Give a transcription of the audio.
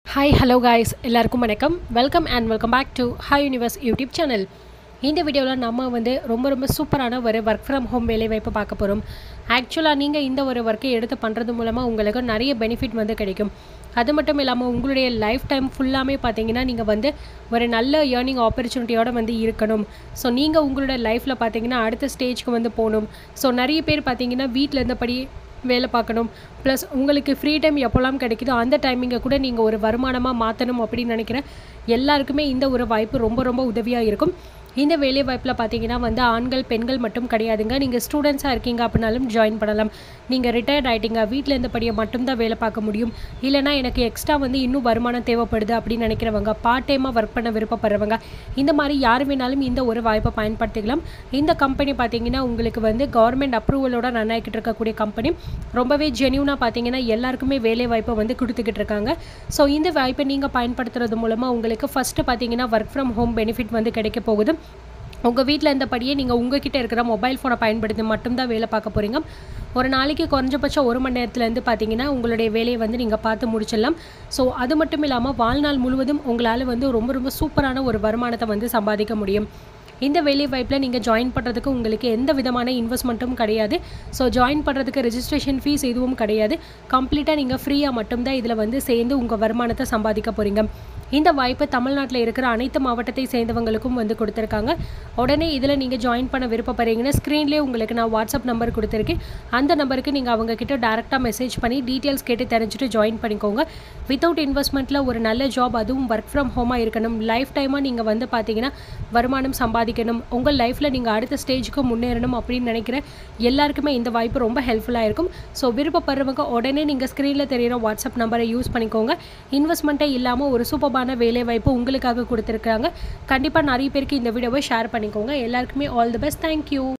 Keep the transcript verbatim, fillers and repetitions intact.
Hi, hello guys. எல்லாருக்கும் வணக்கம். Welcome and welcome back to Hi Universe YouTube channel. இந்த வீடியோவில் நம்ம வந்து ரொம்ப ரொம்ப சூப்பரான ஒரு ஒர்க் ஃப்ரம் ஹோம் வேலைவாய்ப்பு பார்க்க போகிறோம். ஆக்சுவலாக நீங்கள் இந்த ஒரு ஒர்க்கை எடுத்து பண்ணுறது மூலமாக உங்களுக்கு நிறைய பெனிஃபிட் வந்து கிடைக்கும். அது மட்டும் இல்லாமல் உங்களுடைய லைஃப் டைம் ஃபுல்லாமே பார்த்தீங்கன்னா நீங்கள் வந்து ஒரு நல்ல ஏர்னிங் ஆப்பர்ச்சுனிட்டியோடு வந்து இருக்கணும். ஸோ நீங்கள் உங்களோட லைஃப்பில் பார்த்தீங்கன்னா அடுத்த ஸ்டேஜ்க்கு வந்து போகணும். ஸோ நிறைய பேர் பார்த்தீங்கன்னா வீட்டில் இருந்தபடி வேலை பார்க்கணும். ப்ளஸ் உங்களுக்கு ஃப்ரீ டைம் எப்போல்லாம் கிடைக்குதோ அந்த டைமிங்கை கூட நீங்கள் ஒரு வருமானமாக மாற்றணும் அப்படின்னு நினைக்கிறேன். எல்லாருக்குமே இந்த ஒரு வாய்ப்பு ரொம்ப ரொம்ப உதவியாக இருக்கும். இந்த வேலை வாய்ப்பில் பார்த்தீங்கன்னா வந்து ஆண்கள் பெண்கள் மட்டும் கிடையாதுங்க. நீங்கள் ஸ்டூடெண்ட்ஸாக இருக்கீங்க அப்படின்னாலும் ஜாயின் பண்ணலாம். நீங்கள் ரிட்டையர்ட் ஆகிட்டீங்க, வீட்டில் இருந்தபடியே மட்டும்தான் வேலை பார்க்க முடியும், இல்லைனா எனக்கு எக்ஸ்ட்ரா வந்து இன்னும் வருமானம் தேவைப்படுது அப்படின்னு நினைக்கிறவங்க, பார்ட் டைமாக ஒர்க் பண்ண விருப்பப்படுறவங்க, இந்த மாதிரி யார் வேணாலும் இந்த ஒரு வாய்ப்பை பயன்படுத்திக்கலாம். இந்த கம்பெனி பார்த்தீங்கன்னா உங்களுக்கு வந்து கவர்மெண்ட் அப்ரூவலோட ரன் ஆகிட்டு இருக்கக்கூடிய கம்பெனி. ரொம்பவே ஜென்யூனாக பார்த்தீங்கன்னா எல்லாருக்குமே வேலை வாய்ப்பை வந்து கொடுத்துக்கிட்டு இருக்காங்க. ஸோ இந்த வாய்ப்பை நீங்கள் பயன்படுத்துறது மூலமாக உங்களுக்கு ஃபஸ்ட்டு பார்த்தீங்கன்னா ஒர்க் ஃப்ரம் ஹோம் பெனிஃபிட் வந்து கிடைக்க போகுது. உங்கள் வீட்டில் இருந்தபடியே நீங்கள் உங்ககிட்ட இருக்கிற மொபைல் ஃபோனை பயன்படுத்தி மட்டும்தான் வேலை பார்க்க போகிறீங்க. ஒரு நாளைக்கு குறைஞ்சபட்சம் ஒரு மணி நேரத்துலேருந்து பார்த்தீங்கன்னா உங்களுடைய வேலையை வந்து நீங்கள் பார்த்து முடிச்சிடலாம். ஸோ அது மட்டும் இல்லாமல் வாழ்நாள் முழுவதும் உங்களால் வந்து ரொம்ப ரொம்ப சூப்பரான ஒரு வருமானத்தை வந்து சம்பாதிக்க முடியும். இந்த வேலை வாய்ப்பில் நீங்கள் ஜாயின் பண்ணுறதுக்கு உங்களுக்கு எந்த விதமான இன்வெஸ்ட்மெண்ட்டும் கிடையாது. ஸோ ஜாயின் பண்ணுறதுக்கு ரெஜிஸ்ட்ரேஷன் ஃபீஸ் எதுவும் கிடையாது. கம்ப்ளீட்டாக நீங்கள் ஃப்ரீயாக மட்டும்தான் இதில் வந்து சேர்ந்து உங்கள் வருமானத்தை சம்பாதிக்க போகிறீங்க. இந்த வாய்ப்பு தமிழ்நாட்டில் இருக்கிற அனைத்து மாவட்டத்தை சேர்ந்தவங்களுக்கும் வந்து கொடுத்துருக்காங்க. உடனே இதில் நீங்கள் ஜாயின் பண்ண விருப்பப்படுறீங்கன்னா ஸ்க்ரீன்லேயே உங்களுக்கு நான் வாட்ஸ்அப் நம்பர் கொடுத்துருக்கேன். அந்த நம்பருக்கு நீங்கள் அவங்கக்கிட்ட டேரெக்டாக மெசேஜ் பண்ணி டீட்டெயில்ஸ் கேட்டு தெரிஞ்சுட்டு ஜாயின் பண்ணிக்கோங்க. வித்தவுட் இன்வெஸ்ட்மெண்ட்டில் ஒரு நல்ல ஜாப், அதுவும் ஒர்க் ஃப்ரம் ஹோமாக இருக்கணும். லைஃப் டைமாக நீங்கள் வந்து பார்த்தீங்கன்னா வருமானம் சம்பாதிக்கணும், உங்கள் லைஃப்பில் நீங்கள் அடுத்த ஸ்டேஜுக்கு முன்னேறணும் அப்படின்னு நினைக்கிறேன். எல்லாருக்குமே இந்த வாய்ப்பு ரொம்ப ஹெல்ப்ஃபுல்லாக இருக்கும். ஸோ விருப்பப்படுறவங்க உடனே நீங்கள் ஸ்க்ரீனில் தெரிகிற வாட்ஸ்அப் நம்பரை யூஸ் பண்ணிக்கோங்க. இன்வெஸ்ட்மெண்ட்டே இல்லாமல் ஒரு சூப்பர் வேலை வாய்ப்பு உங்களுக்காக கொடுத்துருக்காங்க. கண்டிப்பாக நிறைய பேருக்கு இந்த வீடியோவை ஷேர் பண்ணிக்கோங்க. எல்லாருக்குமே ஆல் தி பெஸ்ட். தேங்க்யூ.